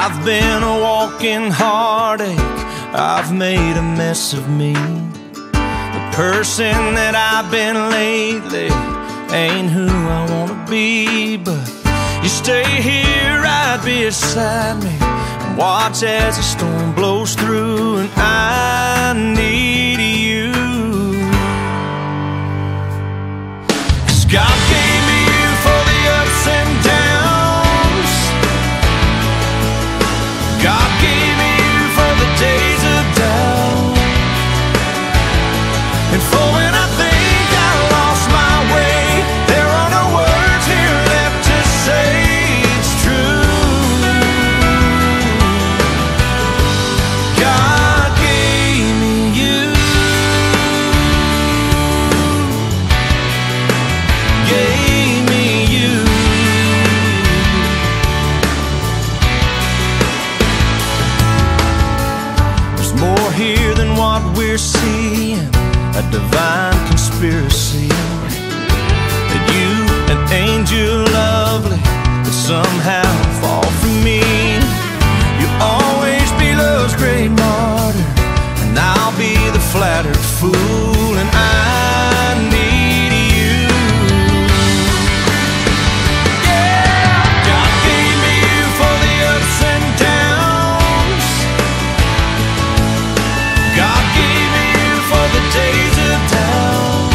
I've been a walking heartache, I've made a mess of me. The person that I've been lately ain't who I wanna be. But you stay here right beside me and watch as the storm blows through. And I need you, 'cause God gave me you for the ups and downs. God gave me you for the days of doubt, and for when I think I lost my way, there are no words here left to say it's true. God gave me you, gave me you. There's more here than what we're seeing, a divine conspiracy, that you, an angel lovely, would somehow fall for me. You'll always be love's great martyr, and I'll be the flattered fool. And I need you. Yeah, God gave me you for the ups and downs. God gave me you for the days of doubt,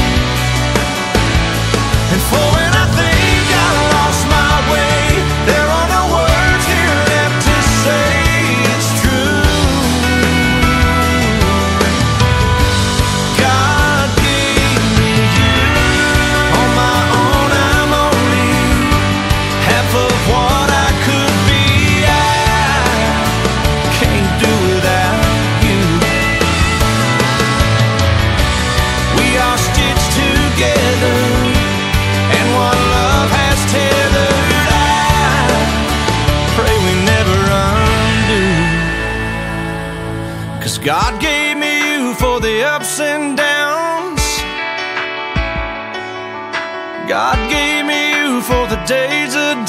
and for when I think I lost my way, there are no words here left to say it's true. God gave me you. On my own I'm only half of what I could be. I can't do without you. We are stitched together, and one love has tethered. I pray we never undo, 'cause God gave me you for the ups and downs. God gave me you for the days of